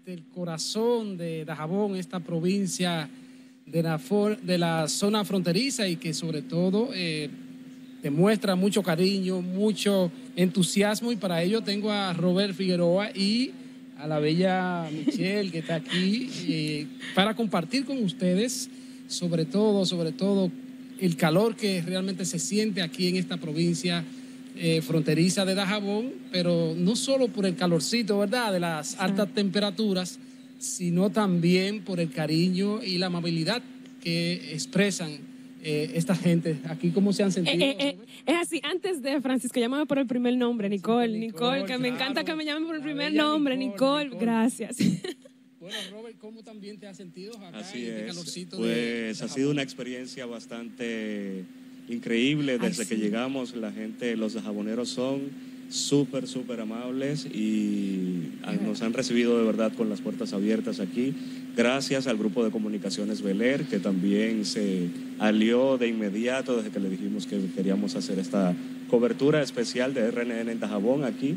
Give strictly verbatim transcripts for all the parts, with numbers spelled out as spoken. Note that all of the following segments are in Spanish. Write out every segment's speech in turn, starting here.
desde el corazón de Dajabón, esta provincia de la, for, de la zona fronteriza y que sobre todo eh, demuestra mucho cariño, mucho entusiasmo, y para ello tengo a Robert Figueroa y a la bella Michelle que está aquí eh, para compartir con ustedes sobre todo, sobre todo el calor que realmente se siente aquí en esta provincia eh, fronteriza de Dajabón, pero no solo por el calorcito, ¿verdad?, de las altas temperaturas, sino también por el cariño y la amabilidad que expresan eh, esta gente. Aquí, ¿cómo se han sentido? Eh, eh, eh, es así, antes de Francisco, llámame por el primer nombre, Nicole, sí, Nicole, Nicole, que claro, me encanta que me llamen por el primer nombre, Nicole, Nicole, Nicole. Gracias. Bueno, Robert, ¿cómo también te has sentido acá Así en este es. calorcito? Pues de, de ha sido una experiencia bastante increíble desde Ay, que sí. llegamos. La gente, los dajaboneros son súper, súper amables y yeah. nos han recibido de verdad con las puertas abiertas aquí. Gracias al grupo de comunicaciones Beler, que también se alió de inmediato desde que le dijimos que queríamos hacer esta cobertura especial de R N N en Dajabón aquí.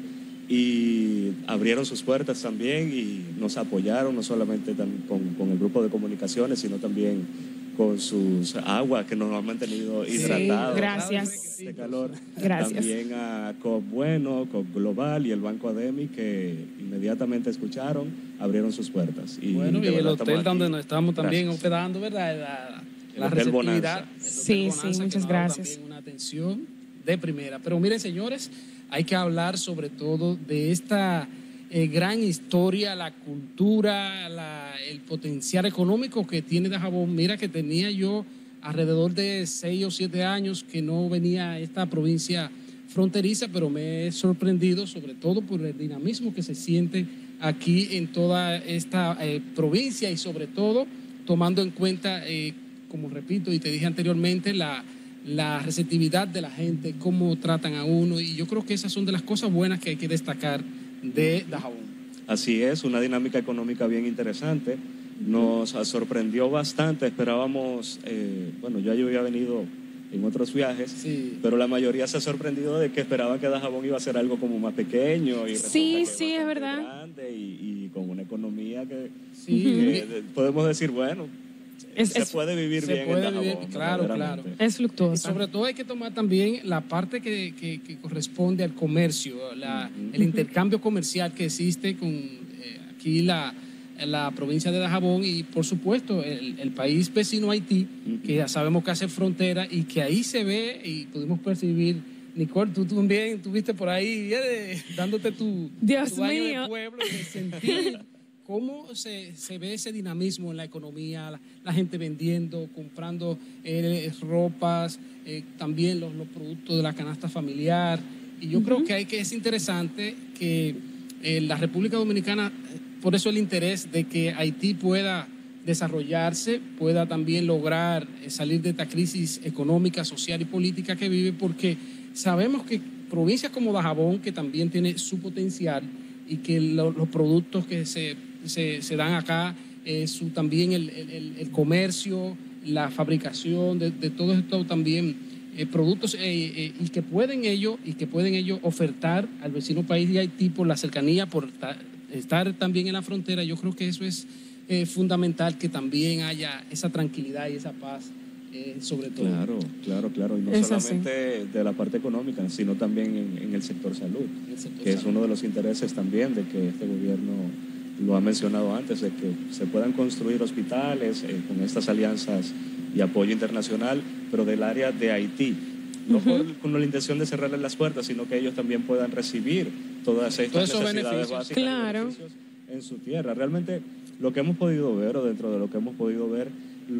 Y abrieron sus puertas también y nos apoyaron, no solamente con, con el grupo de comunicaciones, sino también con sus aguas que nos han mantenido hidratados. Sí, gracias. De calor. Gracias. También a COP Bueno, COP Global y el Banco Ademi, que inmediatamente escucharon, abrieron sus puertas. Y bueno, y el hotel donde nos estamos también gracias. hospedando, ¿verdad? La, la receptividad. Sí, sí, muchas gracias. También una atención de primera. Pero miren, señores, hay que hablar sobre todo de esta eh, gran historia, la cultura, la, el potencial económico que tiene Dajabón. Mira que tenía yo alrededor de seis o siete años que no venía a esta provincia fronteriza, pero me he sorprendido sobre todo por el dinamismo que se siente aquí en toda esta eh, provincia y sobre todo tomando en cuenta, eh, como repito y te dije anteriormente, la... la receptividad de la gente, cómo tratan a uno, y yo creo que esas son de las cosas buenas que hay que destacar de Dajabón. Así es, una dinámica económica bien interesante, nos sorprendió bastante, esperábamos, eh, bueno, ya yo había venido en otros viajes, sí. pero la mayoría se ha sorprendido de que esperaban que Dajabón iba a ser algo como más pequeño, y sí, sí, es verdad, grande y, y con una economía que, sí. que podemos decir, bueno, Es, se es, puede vivir se bien puede en Dajabón, vivir, claro, claro. Es fluctuoso. Y sobre todo hay que tomar también la parte que, que, que corresponde al comercio, la, uh-huh. el intercambio comercial que existe con eh, aquí la, la provincia de Dajabón y por supuesto el, el país vecino Haití, uh-huh. que ya sabemos que hace frontera y que ahí se ve y pudimos percibir. Nicole, tú también estuviste por ahí eh, dándote tu, Dios tu baño mío. de pueblo y de sentir cómo se, se ve ese dinamismo en la economía, la, la gente vendiendo, comprando eh, ropas, eh, también los, los productos de la canasta familiar. Y yo uh-huh. creo que, hay que es interesante que eh, la República Dominicana, por eso el interés de que Haití pueda desarrollarse, pueda también lograr eh, salir de esta crisis económica, social y política que vive, porque sabemos que provincias como Dajabón, que también tiene su potencial, y que lo, los productos que se, se, se dan acá, eh, su, también el, el, el comercio, la fabricación de, de todo esto también, eh, productos eh, eh, y que pueden ellos y que pueden ellos ofertar al vecino país de Haití por la cercanía, por ta, estar también en la frontera. Yo creo que eso es eh, fundamental, que también haya esa tranquilidad y esa paz. Eh, sobre todo. Claro, claro, claro. Y no es solamente así. de la parte económica, sino también en, en el sector salud, el sector que salud. Es uno de los intereses también de que este gobierno lo ha mencionado antes, de que se puedan construir hospitales eh, con estas alianzas y apoyo internacional, pero del área de Haití. No uh-huh. por, con la intención de cerrarles las puertas, sino que ellos también puedan recibir todas estas Todos necesidades básicas claro. y beneficios en su tierra. Realmente lo que hemos podido ver, o dentro de lo que hemos podido ver,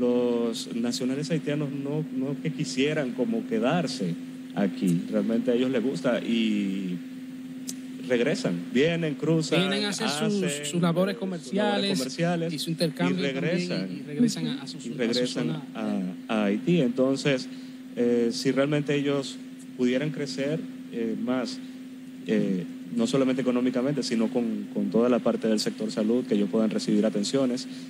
los nacionales haitianos no, no que quisieran como quedarse aquí, realmente a ellos les gusta y regresan, vienen, cruzan, vienen a hacer hacen, sus, sus, labores comerciales, sus labores comerciales y su intercambio y regresan, también, y, y regresan a, a, sus, y regresan a su zona. A, a Haití. Entonces, eh, si realmente ellos pudieran crecer eh, más, eh, no solamente económicamente, sino con, con toda la parte del sector salud, que ellos puedan recibir atenciones,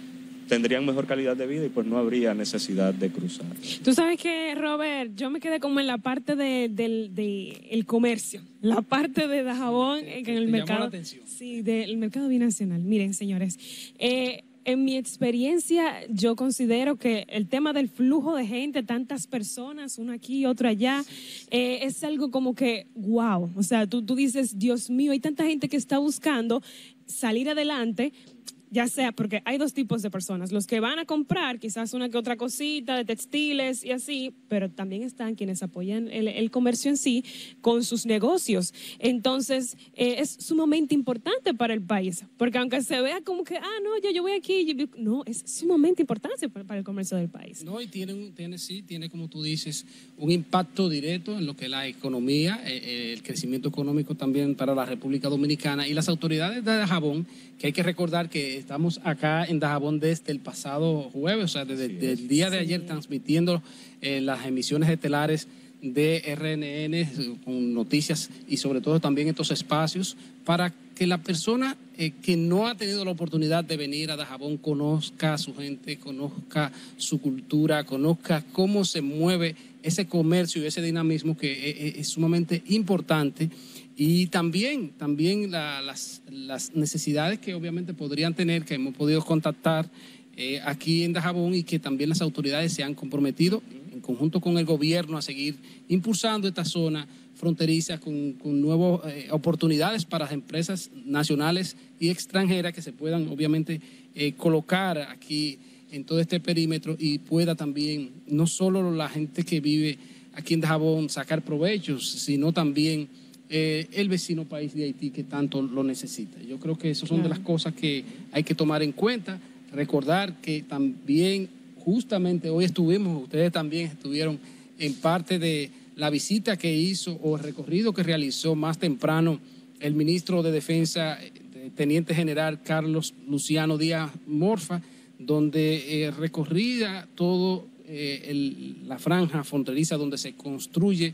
tendrían mejor calidad de vida y pues no habría necesidad de cruzar. Tú sabes que, Robert, yo me quedé como en la parte de, del de el comercio, la parte de Dajabón, te, en te, el te mercado. Sí, del mercado binacional. Miren, señores, eh, en mi experiencia, yo considero que el tema del flujo de gente, tantas personas, uno aquí, otro allá, eh, es algo como que, wow. O sea, tú, tú dices, Dios mío, hay tanta gente que está buscando salir adelante, ya sea, porque hay dos tipos de personas, los que van a comprar quizás una que otra cosita de textiles y así, pero también están quienes apoyan el, el comercio en sí con sus negocios. Entonces, eh, es sumamente importante para el país, porque aunque se vea como que, ah, no, ya yo voy aquí, yo, no, es sumamente importante para, para el comercio del país. No, y tiene, tiene, sí, tiene, como tú dices, un impacto directo en lo que es la economía, eh, el crecimiento económico también para la República Dominicana y las autoridades de Dajabón, que hay que recordar que estamos acá en Dajabón desde el pasado jueves, o sea, desde, desde el día de ayer, transmitiendo eh, las emisiones estelares de R N N con noticias y sobre todo también estos espacios para que la persona eh, que no ha tenido la oportunidad de venir a Dajabón conozca a su gente, conozca su cultura, conozca cómo se mueve ese comercio y ese dinamismo que es, es sumamente importante. Y también, también la, las, las necesidades que obviamente podrían tener, que hemos podido contactar eh, aquí en Dajabón y que también las autoridades se han comprometido en conjunto con el gobierno a seguir impulsando esta zona fronteriza con, con nuevas eh, oportunidades para las empresas nacionales y extranjeras que se puedan obviamente eh, colocar aquí en todo este perímetro y pueda también, no solo la gente que vive aquí en Dajabón sacar provechos, sino también Eh, el vecino país de Haití que tanto lo necesita. Yo creo que esas son de las cosas que hay que tomar en cuenta. Recordar que también justamente hoy estuvimos, ustedes también estuvieron en parte de la visita que hizo o el recorrido que realizó más temprano el ministro de Defensa, el teniente general Carlos Luciano Díaz Morfa, donde eh, recorría todo eh, el, la franja fronteriza donde se construye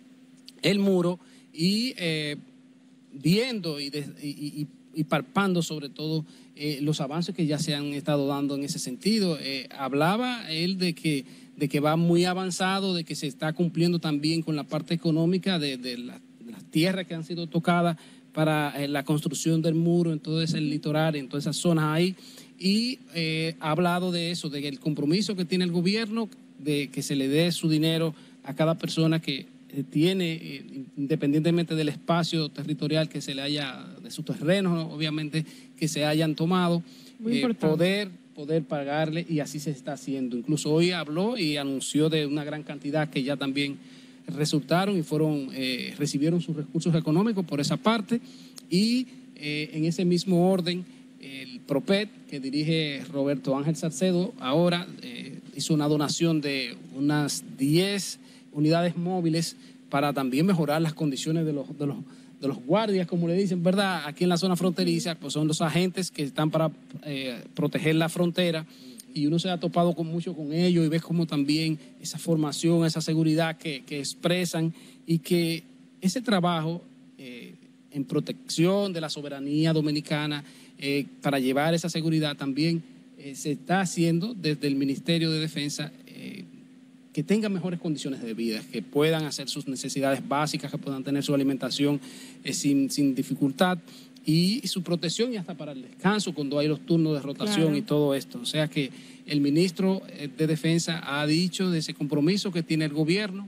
el muro y eh, viendo y, de, y, y, y palpando sobre todo eh, los avances que ya se han estado dando en ese sentido. Eh, hablaba él de que, de que va muy avanzado, de que se está cumpliendo también con la parte económica de, de, la, de las tierras que han sido tocadas para eh, la construcción del muro en todo ese litoral, en todas esas zonas ahí, y eh, ha hablado de eso, de que el compromiso que tiene el gobierno, de que se le dé su dinero a cada persona que tiene, eh, independientemente del espacio territorial que se le haya, de sus terrenos, obviamente, que se hayan tomado, eh, poder, poder pagarle, y así se está haciendo. Incluso hoy habló y anunció de una gran cantidad que ya también resultaron y fueron, eh, recibieron sus recursos económicos por esa parte, y eh, en ese mismo orden, el PROPET, que dirige Roberto Ángel Salcedo, ahora eh, hizo una donación de unas diez unidades móviles para también mejorar las condiciones de los, de los, de los guardias, como le dicen, ¿verdad? Aquí en la zona fronteriza, pues son los agentes que están para eh, proteger la frontera, y uno se ha topado con mucho con ellos y ves como también esa formación, esa seguridad que, que expresan, y que ese trabajo eh, en protección de la soberanía dominicana eh, para llevar esa seguridad también eh, se está haciendo desde el Ministerio de Defensa, eh, que tengan mejores condiciones de vida, que puedan hacer sus necesidades básicas, que puedan tener su alimentación eh, sin, sin dificultad, y, y su protección, y hasta para el descanso cuando hay los turnos de rotación, claro, y todo esto. O sea que el ministro de Defensa ha dicho de ese compromiso que tiene el gobierno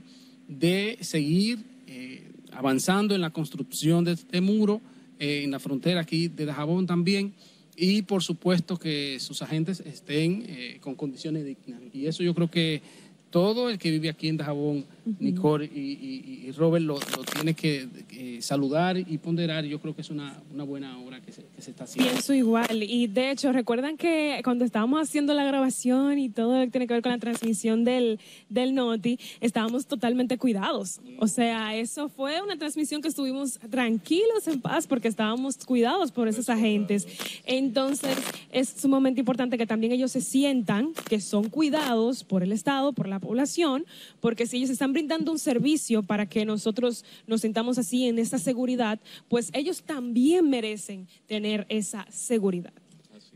de seguir eh, avanzando en la construcción de este muro eh, en la frontera aquí de Dajabón también, y por supuesto que sus agentes estén eh, con condiciones dignas. Y eso yo creo que todo el que vive aquí en Dajabón, uh-huh, Nicole y, y, y Robert, lo, lo tiene que eh, saludar y ponderar. Yo creo que es una, una buena obra que se, que se está haciendo. Pienso igual. Y de hecho, recuerdan que cuando estábamos haciendo la grabación y todo lo que tiene que ver con la transmisión del, del Noti, estábamos totalmente cuidados. O sea, eso fue una transmisión que estuvimos tranquilos, en paz, porque estábamos cuidados por esos agentes. Entonces, es sumamente importante que también ellos se sientan que son cuidados por el Estado, por la población, porque si ellos están brindando un servicio para que nosotros nos sintamos así en esa seguridad, pues ellos también merecen tener esa seguridad. Así es.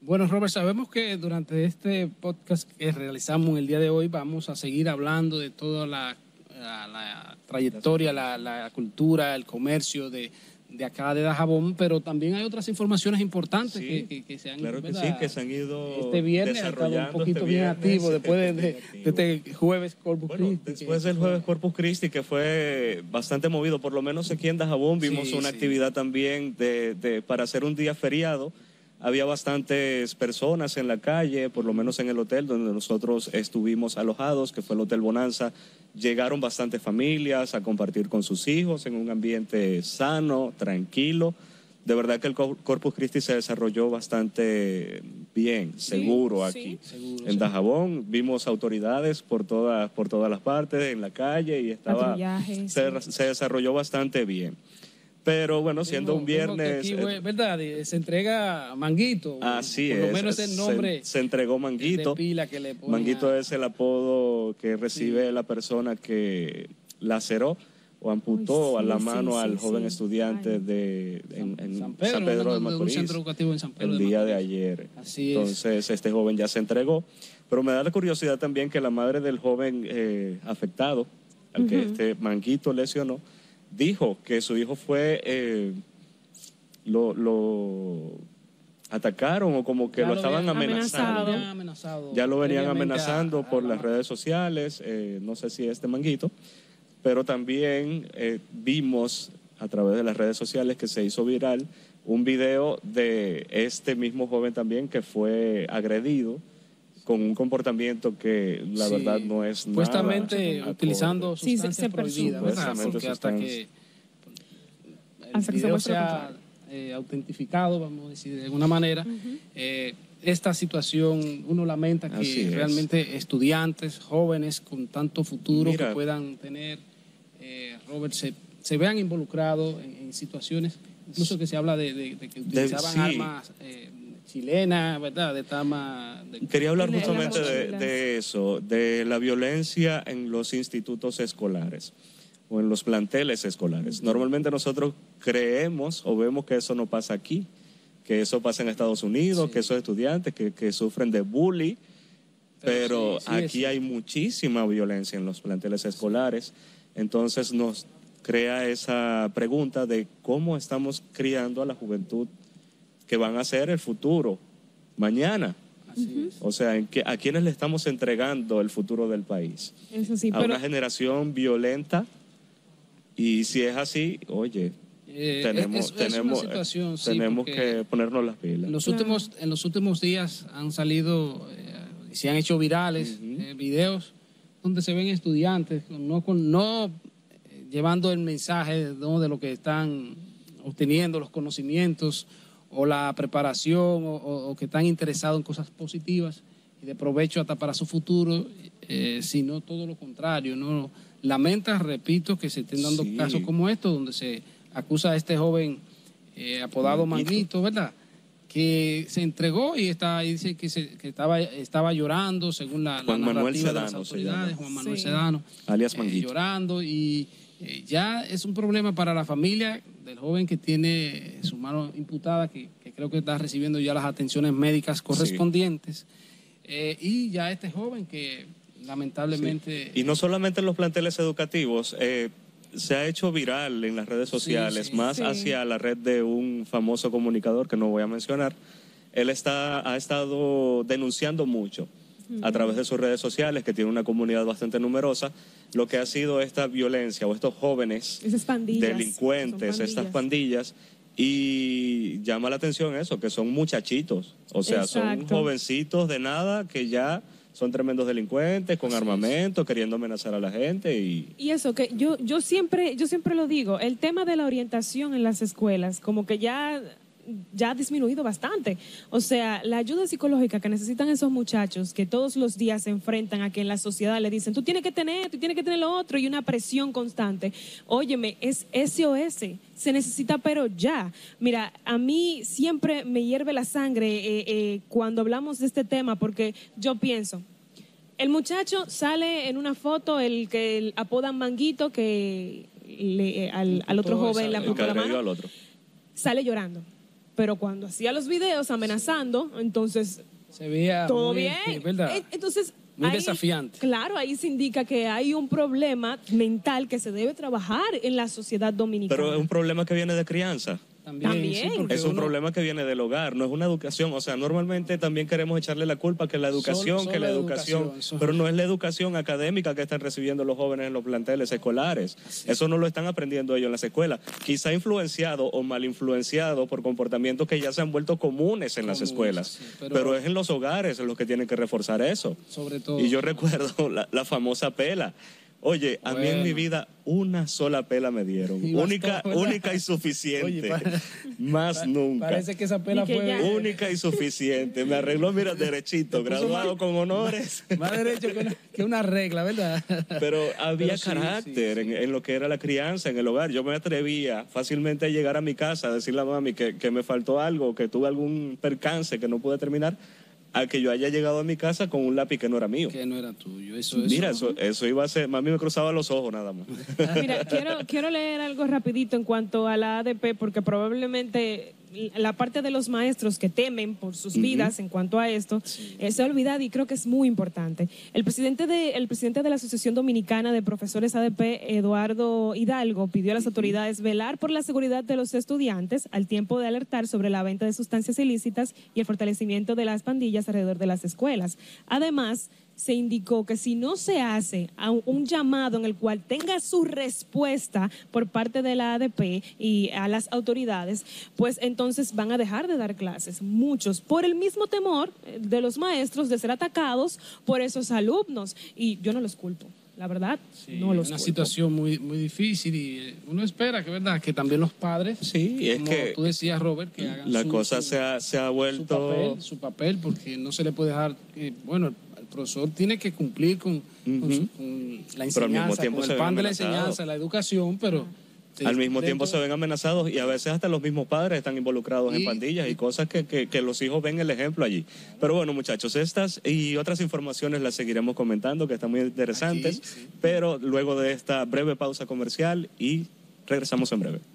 Bueno, Robert, sabemos que durante este podcast que realizamos el día de hoy vamos a seguir hablando de toda la, la, la trayectoria, la, la cultura, el comercio de, de acá de Dajabón, pero también hay otras informaciones importantes Sí, que, que, que se han, claro que ¿verdad? sí, que se han ido Este viernes ha estado un desarrollando poquito este bien viernes, activo después de, de- activo. de este jueves Corpus Bueno, Christi. después que- del jueves Corpus Christi, que fue bastante movido, por lo menos aquí en Dajabón vimos Sí, una sí. actividad también de, de- para hacer un día feriado. Había bastantes personas en la calle, por lo menos en el hotel donde nosotros estuvimos alojados, que fue el Hotel Bonanza. Llegaron bastantes familias a compartir con sus hijos en un ambiente sano, tranquilo. De verdad que el Cor- Corpus Christi se desarrolló bastante bien, seguro sí. aquí. Seguro, En sí. Dajabón vimos autoridades por todas, por todas las partes, en la calle, y estaba Patrullaje, se, sí. se desarrolló bastante bien. Pero bueno, siendo Vemos- un vemos que viernes... aquí, eh, güey, ¿verdad? Eh, Se entrega Manguito. Así por es. lo menos es el nombre Se, se entregó de Manguito. pila que le ponen Manguito a- es el apodo que recibe la persona que laceró o amputó Uy, a la sí, mano sí, al sí, joven sí. ecentro Ay. de en, en San Pedro, San Pedro ¿no? de De un Macorís centro educativo en San Pedro el de día de Macorís. ayer. Así es. Entonces este joven ya se entregó. Pero me da la curiosidad también que la madre del joven eh, afectado, al que este Manguito lesionó, dijo que su hijo fue... eh, lo, lo atacaron o como que Ya lo lo estaban habían amenazando. amenazado. Ya lo habían amenazado Ya lo venían previamente amenazando a- a por la las madre. redes sociales, eh, no sé si este Manguito, pero también eh, vimos a través de las redes sociales que se hizo viral un video de este mismo joven también que fue agredido con un comportamiento que la Sí. verdad no es Supuestamente nada utilizando acorde. Sí, se- sustancias se presume. prohibidas, ¿verdad? Supuestamente Porque hasta que el Hasta que se video muestre lo sea contrario. eh, autentificado, vamos a decir de alguna manera, eh, esta situación uno lamenta que Así es. realmente estudiantes, jóvenes con tanto futuro Mira. que puedan tener, eh, Robert, se, se vean involucrados en, en situaciones, incluso que se habla de, de- de que utilizaban sí. armas eh, chilenas, ¿verdad? De tama, de- Quería hablar En la- en las justamente de, mochilas. de eso, de la violencia en los institutos escolares o en los planteles escolares. Normalmente nosotros creemos o vemos que eso no pasa aquí, que eso pasa en Estados Unidos, Sí. que esos estudiantes que, que sufren de bullying, pero, Pero sí, sí, aquí es- hay muchísima violencia en los planteles escolares. Entonces nos crea esa pregunta de cómo estamos criando a la juventud que van a ser el futuro mañana. así es. O sea, ¿en qué- ¿a quiénes le estamos entregando el futuro del país? Eso sí, A pero una generación violenta. Y si es así, oye, Eh, tenemos, es- es una tenemos, situación, sí, tenemos porque que ponernos las pilas. En los, Claro. últimos, en los últimos días han salido eh, y se han hecho virales Ujú. eh, videos donde se ven estudiantes con- no, con, no eh, llevando el mensaje, ¿no?, de lo que están obteniendo, los conocimientos o la preparación o, o- o que están interesados en cosas positivas y de provecho hasta para su futuro, eh, sino todo lo contrario, ¿no? Lamenta, repito, que se estén dando Sí. casos como estos donde se acusa a este joven eh, apodado Manguito. Manguito, ¿verdad?, que se entregó y está, y dice que, se, que estaba, estaba llorando, según la, la Juan Manuel narrativa de las Sedano se autoridades, llama. Juan Manuel Sí. Sedano, Alias eh, Manguito. llorando, y eh, ya es un problema para la familia del joven que tiene su mano imputada, que, que creo que está recibiendo ya las atenciones médicas correspondientes, eh, y ya este joven que lamentablemente... Y no solamente en los planteles educativos, eh, se ha hecho viral en las redes sociales, sí. más Sí. hacia la red de un famoso comunicador que no voy a mencionar. Él está, ha estado denunciando mucho a través de sus redes sociales, que tiene una comunidad bastante numerosa, lo que ha sido esta violencia o estos jóvenes esas pandillas. delincuentes, son estas pandillas, y llama la atención eso, que son muchachitos, o sea, son Exacto. jovencitos de nada que ya son tremendos delincuentes, con armamento, queriendo amenazar a la gente y... Y eso que yo yo siempre yo siempre lo digo, el tema de la orientación en las escuelas como que ya ya ha disminuido bastante. O sea, la ayuda psicológica que necesitan esos muchachos que todos los días se enfrentan a que en la sociedad le dicen, tú tienes que tener, tú tienes que tener lo otro, y una presión constante. Óyeme, es S O S, se necesita pero ya. Mira, a mí siempre me hierve la sangre eh, eh, cuando hablamos de este tema, porque yo pienso, el muchacho sale en una foto, el que el apodan Manguito, que le- eh, al, al otro Todo joven esa- le el el que apuntó la agredió mano, al otro. sale llorando. pero cuando hacía los videos amenazando, entonces Se veía todo muy, bien. ¿verdad? E- Entonces, Muy ahí- desafiante. Claro, ahí se indica que hay un problema mental que se debe trabajar en la sociedad dominicana. Pero es un problema que viene de crianza. También, También. sí, porque Es un uno- problema que viene del hogar, no es una educación. O sea, normalmente también queremos echarle la culpa que la educación, Solo- que la solo educación, educación, eso- pero no es la educación académica que están recibiendo los jóvenes en los planteles escolares. Eso no lo están aprendiendo ellos en las escuelas. Quizá influenciado o mal influenciado por comportamientos que ya se han vuelto comunes en las Comunes, escuelas. sí, pero, pero- es en los hogares en los que tienen que reforzar eso. Sobre todo. Y yo recuerdo la, la famosa pela. Oye, a mí en Bueno. mi vida una sola pela me dieron. Y bastó, Única, ¿verdad? única y suficiente. Oye, pa- Más Pa- nunca. Parece que esa pela Ni que fue ya- Única y suficiente. Me arregló, mira, derechito, Me puso graduado más- con honores. más derecho que una, que una regla, ¿verdad? Pero había Pero sí, carácter sí, sí. En, en lo que era la crianza, en el hogar. Yo me atrevía fácilmente a llegar a mi casa a decirle a mami que, que me faltó algo, que tuve algún percance que no pude terminar, a que yo haya llegado a mi casa con un lápiz que no era mío. Que no era tuyo. Eso, eso. Mira, eso, eso iba a ser, mami me cruzaba los ojos nada más. Mira, quiero, quiero leer algo rapidito en cuanto a la A D P, porque probablemente la parte de los maestros que temen por sus vidas en cuanto a esto eh, se ha olvidado y creo que es muy importante. El presidente de, el presidente de la Asociación Dominicana de Profesores A D P, Eduardo Hidalgo, pidió a las autoridades velar por la seguridad de los estudiantes al tiempo de alertar sobre la venta de sustancias ilícitas y el fortalecimiento de las pandillas alrededor de las escuelas. Además, se indicó que si no se hace a un- un llamado en el cual tenga su respuesta por parte de la A D P y a las autoridades, pues entonces van a dejar de dar clases, muchos, por el mismo temor eh, de los maestros de ser atacados por esos alumnos. Y yo no los culpo, la verdad, Sí, no los una culpo. situación muy, muy difícil y eh, uno espera que, ¿verdad? Que también los padres, Sí, es como que tú decías, Robert, que hagan la su, cosa su- se ha, se ha su vuelto... papel, su papel, porque no se le puede dejar, eh, bueno, el profesor tiene que cumplir con, con Ujú. su- con la Pero al mismo enseñanza, tiempo con se el ven pan de la amenazados. enseñanza, la educación, pero... Al mismo tiempo dentro- se ven amenazados y a veces hasta los mismos padres están involucrados en Y- pandillas y cosas que, que- que los hijos ven el ejemplo allí. Pero bueno, muchachos, estas y otras informaciones las seguiremos comentando, que están muy interesantes, Aquí, sí. pero luego de esta breve pausa comercial y regresamos en breve.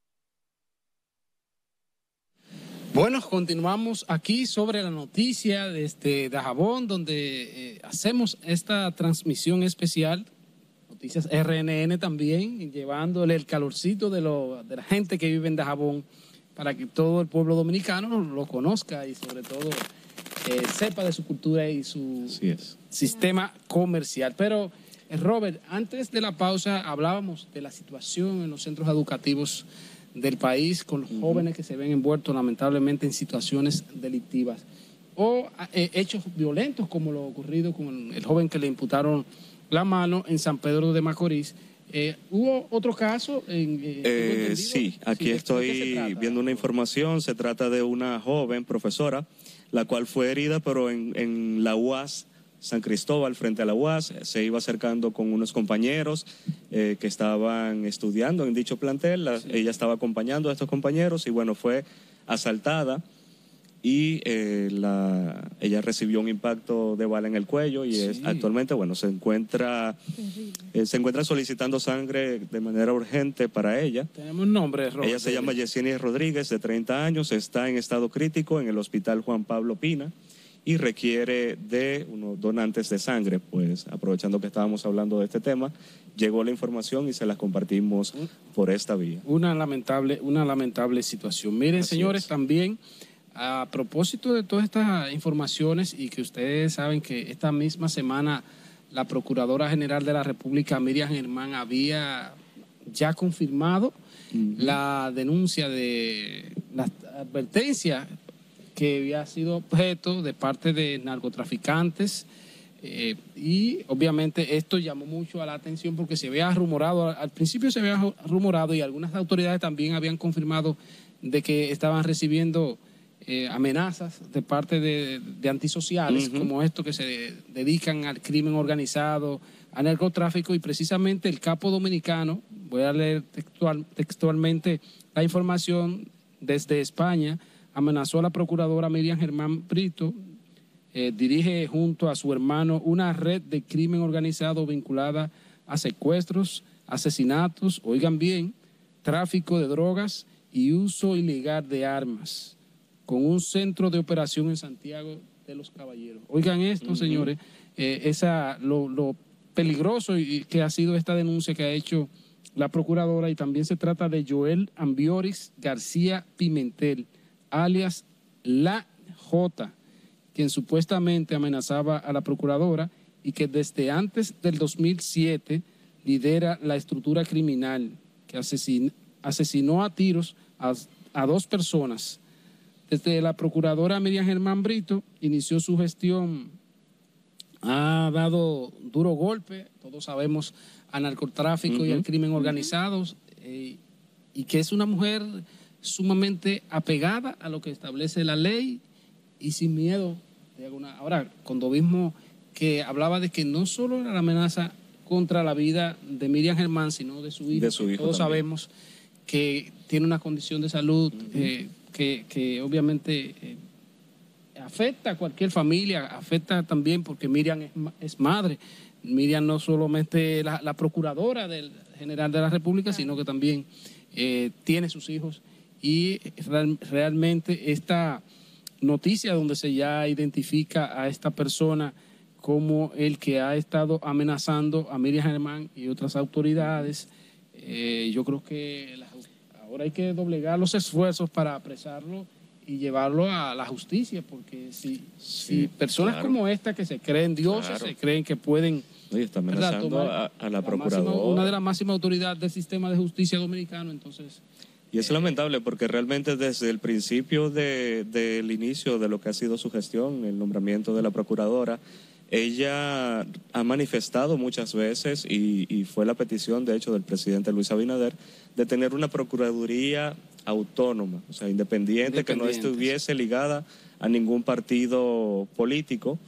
Bueno, continuamos aquí sobre la noticia de este Dajabón, donde eh, hacemos esta transmisión especial, noticias R N N también, llevándole el calorcito de, lo, de la gente que vive en Dajabón para que todo el pueblo dominicano lo conozca y sobre todo eh, sepa de su cultura y su Así es. sistema comercial. Pero, eh, Robert, antes de la pausa hablábamos de la situación en los centros educativos del país con los jóvenes que se ven envueltos lamentablemente en situaciones delictivas o eh, hechos violentos como lo ocurrido con el joven que le imputaron la mano en San Pedro de Macorís. Eh, ¿Hubo otro caso? En, eh, tengo Eh, entendido? sí, aquí ¿de- de qué se estoy trata? viendo una información. Se trata de una joven profesora, la cual fue herida, pero en, en la U A S San Cristóbal, frente a la U A S, se iba acercando con unos compañeros eh, que estaban estudiando en dicho plantel. La- ella estaba acompañando a estos compañeros y bueno, fue asaltada y eh, la, ella recibió un impacto de bala en el cuello y es, Sí. actualmente, bueno, se encuentra, eh, se encuentra solicitando sangre de manera urgente para ella. Tenemos nombre, Robert. Ella se llama Yesenia Rodríguez, de treinta años, está en estado crítico en el Hospital Juan Pablo Pina y requiere de unos donantes de sangre. Pues aprovechando que estábamos hablando de este tema, llegó la información y se las compartimos por esta vía. Una lamentable, una lamentable situación. Miren, Así señores, es. también a propósito de todas estas informaciones y que ustedes saben que esta misma semana la Procuradora General de la República, Miriam Germán, había ya confirmado Ujú. la denuncia de la advertencia que había sido objeto de parte de narcotraficantes. Eh, y obviamente esto llamó mucho a la atención porque se había rumorado, al principio se había rumorado y algunas autoridades también habían confirmado de que estaban recibiendo eh, amenazas de parte de, de antisociales, Ujú. como estos que se dedican al crimen organizado, al narcotráfico, y precisamente el capo dominicano, voy a leer textual, textualmente la información, desde España, amenazó a la procuradora Miriam Germán Brito. Eh, dirige junto a su hermano una red de crimen organizado vinculada a secuestros, asesinatos, oigan bien, tráfico de drogas y uso ilegal de armas. con un centro de operación en Santiago de los Caballeros. Oigan esto, uh-huh. señores, eh, esa, lo, lo peligroso y, que ha sido esta denuncia que ha hecho la procuradora, y también se trata de Joel Ambioris García Pimentel, alias La J, quien supuestamente amenazaba a la procuradora y que desde antes del dos mil siete lidera la estructura criminal que asesin, asesinó a tiros a, a dos personas. Desde la procuradora Miriam Germán Brito inició su gestión, ha dado duro golpe, todos sabemos, al narcotráfico uh-huh. y al crimen organizado, eh, y que es una mujer sumamente apegada a lo que establece la ley y sin miedo de alguna. Ahora, cuando vimos que hablaba de que no solo era la amenaza contra la vida de Miriam Germán, sino de su hijo, de su hijo todos también. Sabemos que tiene una condición de salud uh-huh. eh, que, que obviamente eh, afecta a cualquier familia, afecta también porque Miriam es, es madre. Miriam no solamente la, la procuradora del general de la República, sino que también eh, tiene sus hijos, y real, realmente esta noticia donde se ya identifica a esta persona como el que ha estado amenazando a Miriam Germán y otras autoridades, eh, yo creo que la, ahora hay que doblegar los esfuerzos para apresarlo y llevarlo a la justicia, porque si, sí, si personas claro. como esta que se creen dioses, claro. se creen que pueden... Oye, está amenazando a, a la procuradora. La máxima, una de las máximas autoridades del sistema de justicia dominicano, entonces... Y es eh, lamentable porque realmente desde el principio de, del inicio de lo que ha sido su gestión, el nombramiento de la procuradora, ella ha manifestado muchas veces, y, y fue la petición de hecho del presidente Luis Abinader, de tener una procuraduría autónoma, o sea, independiente, que no estuviese ligada a ningún partido político,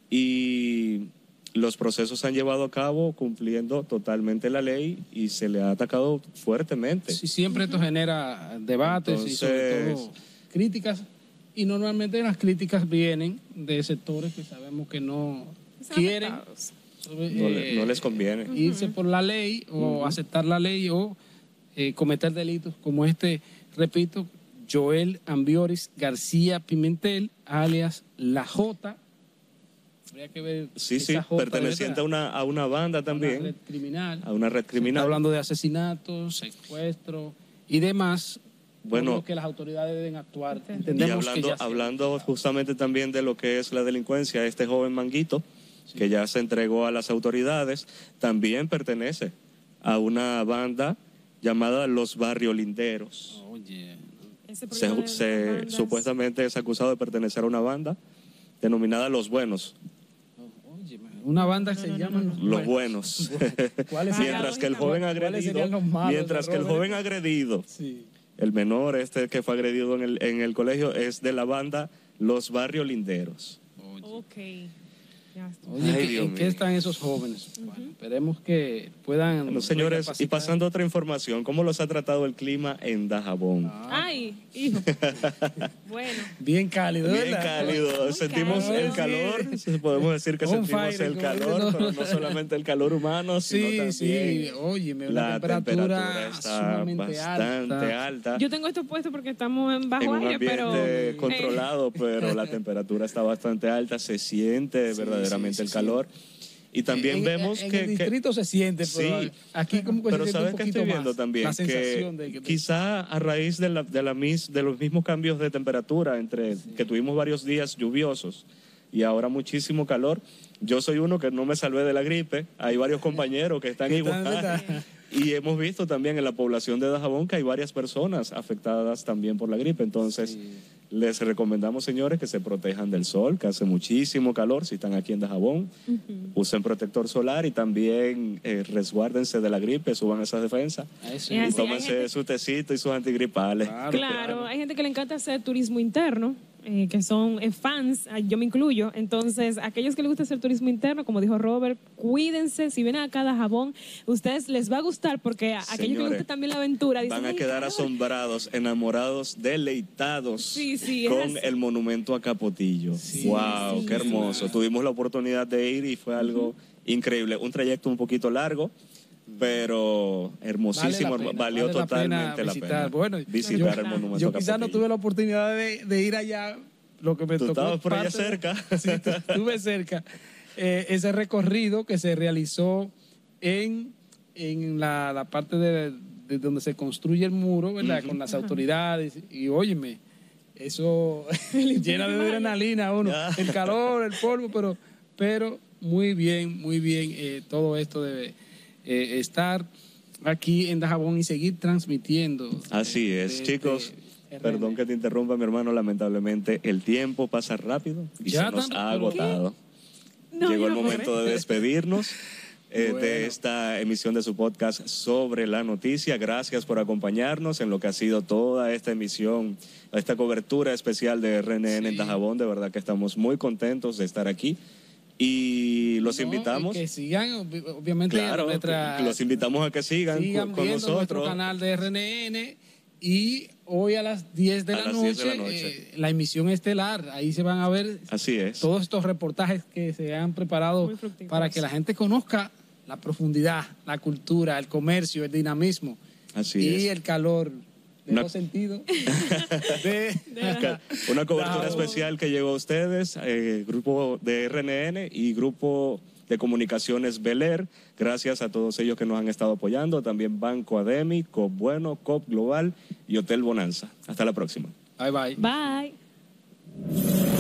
y los procesos se han llevado a cabo cumpliendo totalmente la ley y se le ha atacado fuertemente. Sí, siempre esto genera debates. Entonces, y sobre todo críticas, y normalmente las críticas vienen de sectores que sabemos que no quieren sobre, no, eh, no les conviene irse uh-huh. por la ley o uh-huh. aceptar la ley o eh, cometer delitos como este, repito, Joel Ambioris García Pimentel, alias La J. Habría que ver sí, sí, J perteneciente a una, a una banda también. A una red criminal. A una red criminal. Se está hablando de asesinatos, secuestro y demás. Bueno, que las autoridades deben actuar. Entendemos y hablando, que ya hablando justamente también de lo que es la delincuencia, este joven Manguito, sí. que ya se entregó a las autoridades, también pertenece a una banda llamada Los Barriolinderos. Oh, yeah. Se, se, supuestamente es acusado de pertenecer a una banda denominada Los Buenos. Una banda que no, se no, llama no, no. Los Buenos. ¿Cuáles mientras que el joven agredido, mientras que el joven agredido, sí. el menor este que fue agredido en el, en el colegio es de la banda Los Barriolinderos. Okay. Oye, Ay, ¿en qué están esos jóvenes? Uh-huh. Bueno, esperemos que puedan... Bueno, señores, y pasando a otra información, ¿cómo los ha tratado el clima en Dajabón? Ah. Ay, hijo. Bueno. Bien cálido, Bien ¿verdad? cálido. Muy sentimos cálido. El calor, sí. podemos decir que On sentimos fire, el calor, pero no solamente el calor humano, sino sí, también sí. Oye, la temperatura, temperatura está bastante alta. alta. Yo tengo esto puesto porque estamos en bajo en un aire, pero... Eh. controlado, pero la temperatura está bastante alta, se siente sí, verdaderamente sí, sí, el calor. Y también en, vemos en, que... En el distrito que, se siente, pero sí, aquí como que pero se sabes siente un que estoy viendo más, también la que, de que quizá a raíz de, la, de, la mis, de los mismos cambios de temperatura, entre sí. que tuvimos varios días lluviosos y ahora muchísimo calor, yo soy uno que no me salvé de la gripe, hay varios compañeros que están igual. Y hemos visto también en la población de Dajabón que hay varias personas afectadas también por la gripe. Entonces, sí. les recomendamos, señores, que se protejan del sol, que hace muchísimo calor si están aquí en Dajabón. Uh-huh. Usen protector solar y también eh, resguárdense de la gripe, suban esas defensas. Eso. Y, y tómense gente... su tecito y sus antigripales. Claro, claro, hay gente que le encanta hacer turismo interno. Eh, que son eh, fans, yo me incluyo. Entonces, aquellos que les gusta hacer turismo interno, como dijo Robert, cuídense. Si vienen acá a Dajabón, ustedes les va a gustar porque a Señores, aquellos que les gusta también la aventura dicen, van a quedar asombrados, enamorados, deleitados sí, sí, con el monumento a Capotillo. Sí, wow, sí, qué hermoso. Sí. Tuvimos la oportunidad de ir y fue algo uh-huh. increíble. Un trayecto un poquito largo, pero hermosísimo, Vale la pena, valió vale la totalmente pena la visitar. pena Bueno, visitar yo- el monumento. Yo quizás no Capotillo. tuve la oportunidad de, de ir allá, lo que me Tú tocó. estabas por allá parte de- cerca. Sí, tu- estuve cerca. Eh, ese recorrido que se realizó en, en la, la parte de, de donde se construye el muro, ¿verdad? Ujú. Con las autoridades. Y óyeme, eso llena de adrenalina a uno. Ya. El calor, el polvo, pero, pero muy bien, muy bien. eh, todo esto debe eh, estar aquí en Dajabón y seguir transmitiendo. Así eh, es, de- chicos. de R N. Perdón que te interrumpa, mi hermano. Lamentablemente, el tiempo pasa rápido y Ya se nos tanto, ha ¿pero agotado. No, Llegó yo el no momento puedo. de despedirnos eh, Bueno. de esta emisión de su podcast sobre la noticia. Gracias por acompañarnos en lo que ha sido toda esta emisión, esta cobertura especial de R N N en Sí. Dajabón. De verdad que estamos muy contentos de estar aquí. Y los No, invitamos. y que sigan, obvi- obviamente, Claro, nuestra- que los invitamos a que sigan, sigan con, con viendo nuestro nosotros. canal de R N N y hoy a las diez de, A la, las noche, diez de la noche. eh, la emisión estelar. Ahí se van a ver Así es. todos estos reportajes que se han preparado Muy fructíferos. para que la gente conozca la profundidad, la cultura, el comercio, el dinamismo Así y es. el calor de Una- los sentidos. de- Una cobertura Bravo. especial que llegó a ustedes, eh, grupo de R N N y grupo de comunicaciones Bel Air. Gracias a todos ellos que nos han estado apoyando. También Banco Ademi, Cop Bueno, Cop Global y Hotel Bonanza. Hasta la próxima. Bye bye. Bye.